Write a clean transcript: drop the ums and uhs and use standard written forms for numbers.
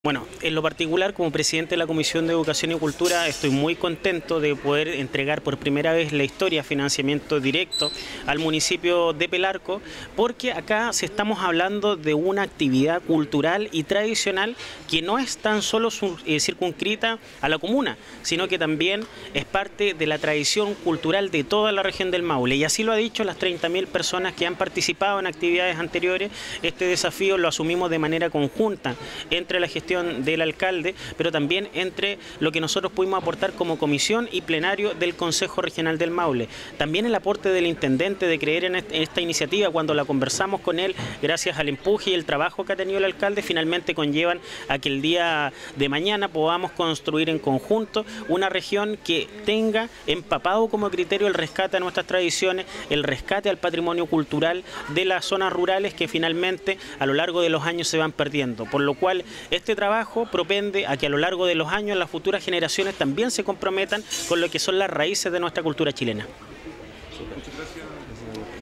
Bueno, en lo particular, como presidente de la Comisión de Educación y Cultura, estoy muy contento de poder entregar por primera vez la historia financiamiento directo al municipio de Pelarco, porque acá estamos hablando de una actividad cultural y tradicional que no es tan solo circunscrita a la comuna, sino que también es parte de la tradición cultural de toda la región del Maule. Y así lo ha dicho las 30.000 personas que han participado en actividades anteriores. Este desafío lo asumimos de manera conjunta entre la gestión del alcalde, pero también entre lo que nosotros pudimos aportar como comisión y plenario del Consejo Regional del Maule. También el aporte del intendente de creer en esta iniciativa, cuando la conversamos con él, gracias al empuje y el trabajo que ha tenido el alcalde, finalmente conllevan a que el día de mañana podamos construir en conjunto una región que tenga empapado como criterio el rescate a nuestras tradiciones, el rescate al patrimonio cultural de las zonas rurales que finalmente a lo largo de los años se van perdiendo, por lo cual este trabajo propende a que a lo largo de los años las futuras generaciones también se comprometan con lo que son las raíces de nuestra cultura chilena.